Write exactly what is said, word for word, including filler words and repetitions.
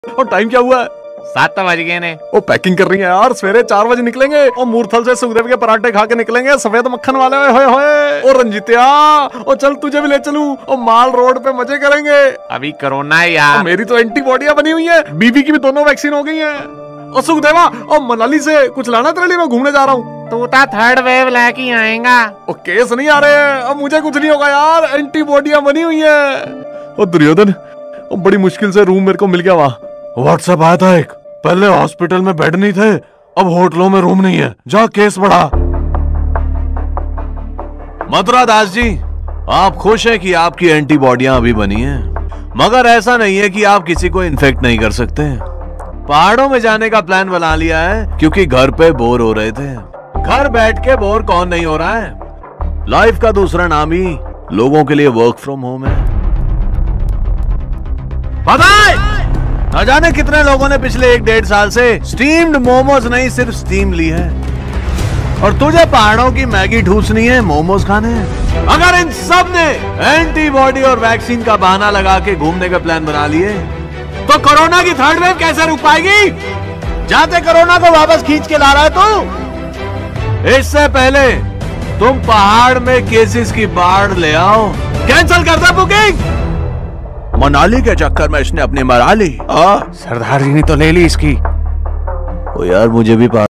और टाइम क्या हुआ है? सात तो बज गए ने। वो पैकिंग कर रही है यार, सवेरे चार बजे निकलेंगे और मूर्थल से सुखदेव के पराठे खा के निकलेंगे, सफेद मक्खन वाले। होए होए और रंजीतिया, और चल तुझे भी ले चलूं और माल रोड पे मजे करेंगे। अभी कोरोना है यार। मेरी तो एंटीबॉडियां बनी हुई है, बीबी की भी दोनों वैक्सीन हो गई है। और सुखदेवा, और मनाली से कुछ लाना तेरे लिए, मैं घूमने जा रहा हूँ। तू तो थर्ड वेव लेके आएगा। और केस नहीं आ रहे हैं, अब मुझे कुछ नहीं होगा यार, एंटीबॉडियां बनी हुई है। और दुर्योधन, बड़ी मुश्किल से रूम मेरे को मिल गया वहां। व्हाट्सएप आया था एक, पहले हॉस्पिटल में बेड नहीं थे, अब होटलों में रूम नहीं है, जा केस बढ़ा। मथुरा दास जी, आप खुश हैं कि आपकी एंटीबॉडियां अभी बनी हैं, मगर ऐसा नहीं है कि आप किसी को इन्फेक्ट नहीं कर सकते। पहाड़ों में जाने का प्लान बना लिया है क्योंकि घर पे बोर हो रहे थे। घर बैठ के बोर कौन नहीं हो रहा है? लाइफ का दूसरा नाम ही लोगों के लिए वर्क फ्रॉम होम है। बधाई! न जाने कितने लोगों ने पिछले एक डेढ़ साल से स्टीम्ड मोमोज नहीं सिर्फ स्टीम ली है, और तुझे पहाड़ों की मैगी ठूसनी है, मोमोज खाने हैं। अगर इन सब ने एंटीबॉडी और वैक्सीन का बहाना लगा के घूमने का प्लान बना लिए तो कोरोना की थर्ड वेव कैसे रुक पाएगी? जाते कोरोना को वापस खींच के ला रहा है तू। इससे पहले तुम पहाड़ में केसेस की बाढ़ ले आओ। कैंसिल कर दे बुकिंग। मनाली के चक्कर में इसने अपनी मरा ली। सरदार जी ने तो ले ली इसकी। ओ यार, मुझे भी